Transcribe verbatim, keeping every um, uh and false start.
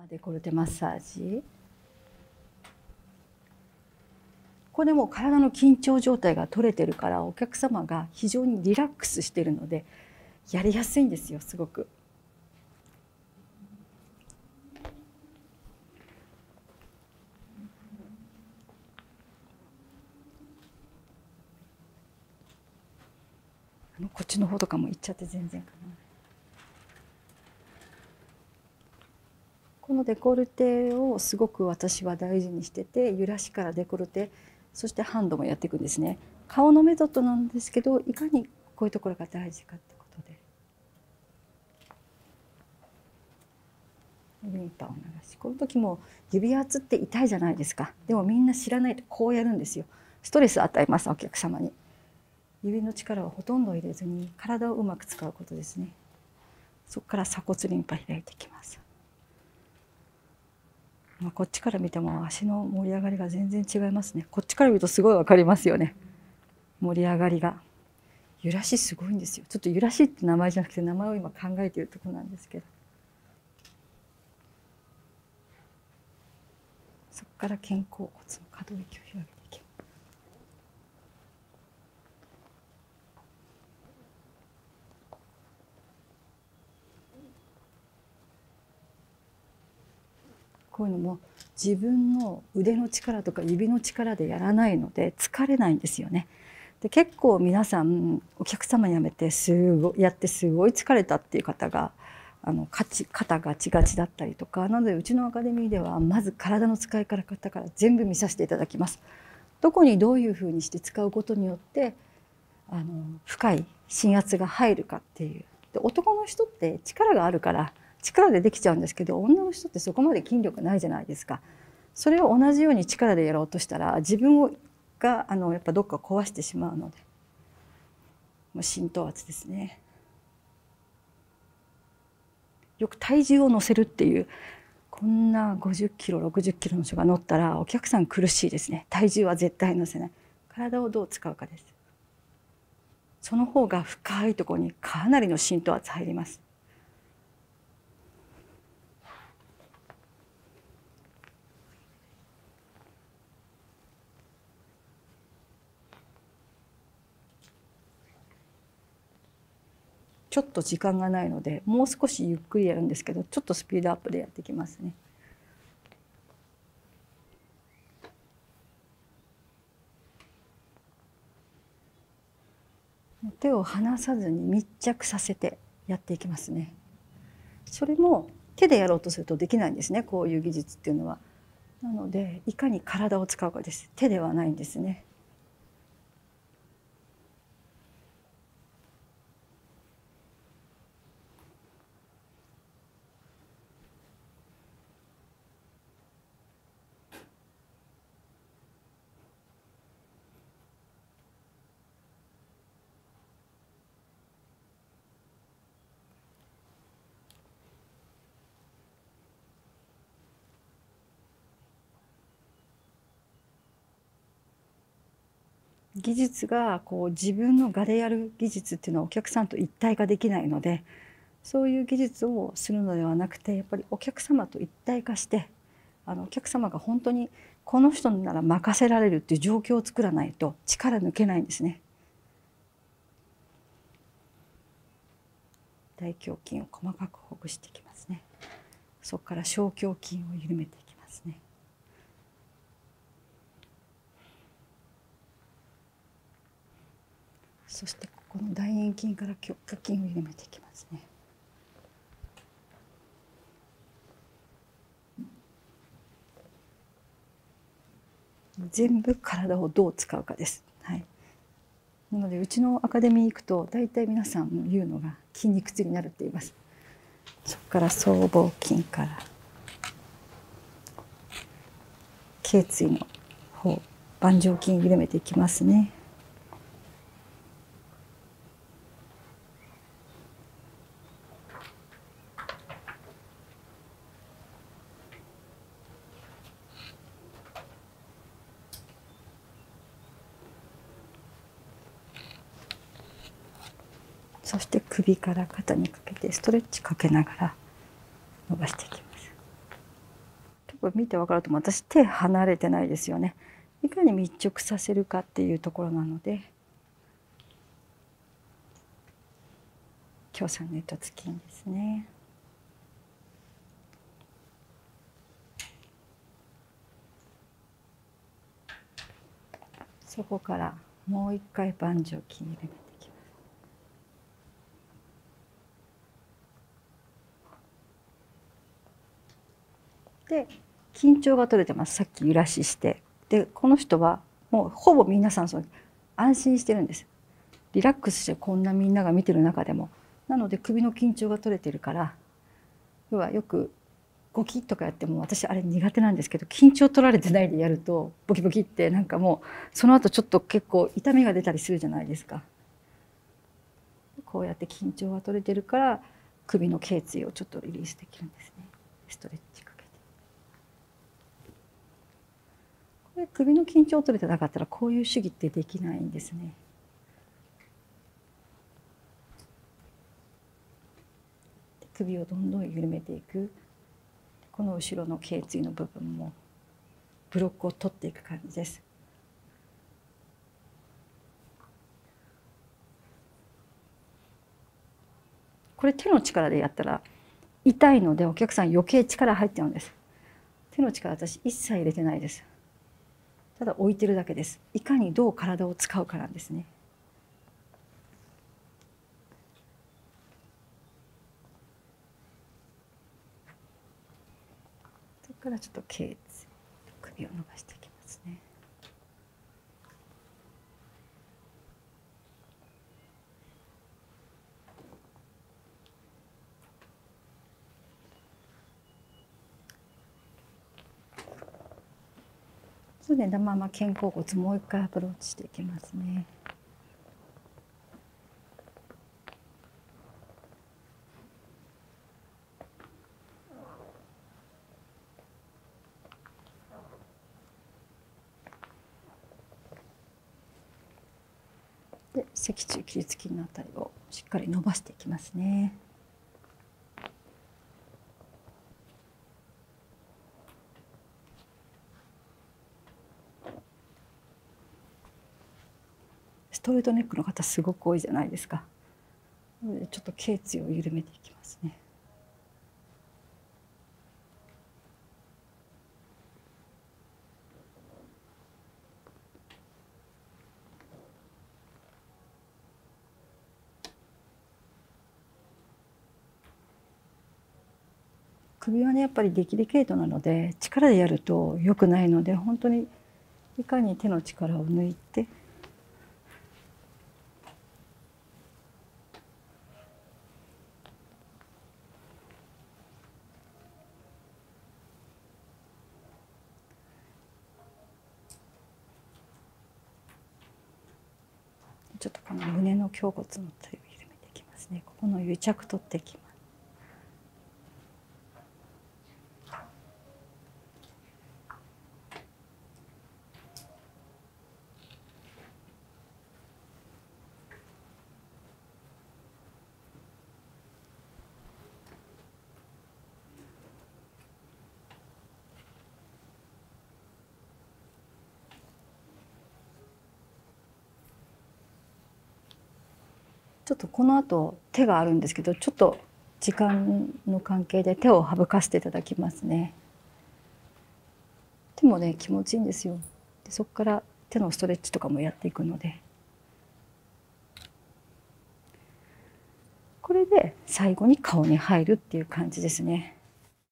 デコルテマッサージ。これも体の緊張状態が取れてるからお客様が非常にリラックスしてるのでやりやすいんですよ、すごく。あのこっちの方とかも行っちゃって全然かな。このデコルテをすごく私は大事にしてて、揺らしからデコルテ、そしてハンドもやっていくんですね。顔のメソッドなんですけど、いかにこういうところが大事かってことで。リンパを流し、この時も指圧って痛いじゃないですか。でもみんな知らないとこうやるんですよ。ストレス与えます、お客様に。指の力をほとんど入れずに体をうまく使うことですね。そこから鎖骨リンパ開いていきます。まあ、こっちから見ても足の盛り上がりが全然違いますね。こっちから見るとすごいわかりますよね。盛り上がりが。揺らしすごいんですよ。ちょっと揺らしって名前じゃなくて名前を今考えているところなんですけど。そこから肩甲骨の可動域を広げていきます。こういうのも自分の腕の力とか指の力でやらないので疲れないんですよね。で結構皆さんお客様にやめてすごやってすごい疲れたっていう方があの肩がちがちだったりとかなので、うちのアカデミーではまず体の使い方から全部見させていただきます。どこにどういうふうにして使うことによってあの深い鎮圧が入るかっていう。で男の人って力があるから力でできちゃうんですけど、女の人ってそこまで筋力ないじゃないですか。それを同じように力でやろうとしたら自分をがあのやっぱどっか壊してしまうので、もう浸透圧ですね。よく体重を乗せるっていう、こんなごじゅっキロろくじゅっキロの人が乗ったらお客さん苦しいですね。体重は絶対乗せない。体をどう使うかです。その方が深いところにかなりの浸透圧入ります。ちょっと時間がないのでもう少しゆっくりやるんですけど、ちょっとスピードアップでやっていきますね。手を離さずに密着させてやっていきますね。それも手でやろうとするとできないんですね、こういう技術っていうのは。なのでいかに体を使うかです。手ではないんですね。技術がこう自分の我でやる技術っていうのはお客さんと一体化できないので、そういう技術をするのではなくて、やっぱりお客様と一体化して、あのお客様が本当にこの人なら任せられるっていう状況を作らないと力抜けないんですね。大胸筋を細かくほぐしていきますね。そこから小胸筋を緩めていきますね。そしてここの大円筋から胸筋を緩めていきますね。全部体をどう使うかです。はい。なのでうちのアカデミー行くと大体皆さん言うのが筋肉痛になるって言います。そこから僧帽筋から頸椎の方、盤上筋緩めていきますね。そして首から肩にかけてストレッチかけながら伸ばしていきます。 これ見て分かると思う。私手離れてないですよね。いかに密着させるかっていうところなので、強さネット付近ですね。そこからもう一回盤上筋緩めていきます。で緊張が取れてます。さっき揺らしして、でこの人はもうほぼ皆さんそう安心してるんです。リラックスして、こんなみんなが見てる中でも。なので首の緊張が取れてるから、要はよくゴキッとかやっても、私あれ苦手なんですけど、緊張取られてないでやるとボキボキってなんかもうその後ちょっと結構痛みが出たりするじゃないですか。こうやって緊張が取れてるから首の頸椎をちょっとリリースできるんですね。ストレッチかけて。これ首の緊張取れてなかったらこういう手技ってできないんですね。首をどんどん緩めていく。この後ろの頸椎の部分もブロックを取っていく感じです。これ手の力でやったら痛いので、お客さん余計力入っちゃうんです。手の力私一切入れてないです。ただ置いてるだけです。いかにどう体を使うかなんですね。そこからちょっと頸椎、首を伸ばしていきますね。それでまま肩甲骨もう一回アプローチしていきますね。で脊柱起立筋のあたりをしっかり伸ばしていきますね。ストレートネックの方すごく多いじゃないですか。なのでちょっと頸椎を緩めていきますね。首はねやっぱりデキリケートなので力でやると良くないので、本当にいかに手の力を抜いてちょっとこの胸の胸骨の辺りを緩めていきますね。ここの癒着取っていきます。ちょっとこの後手があるんですけど、ちょっと時間の関係で手を省かせていただきますね。手もね気持ちいいんですよ。でそこから手のストレッチとかもやっていくので、これで最後に顔に入るっていう感じですね。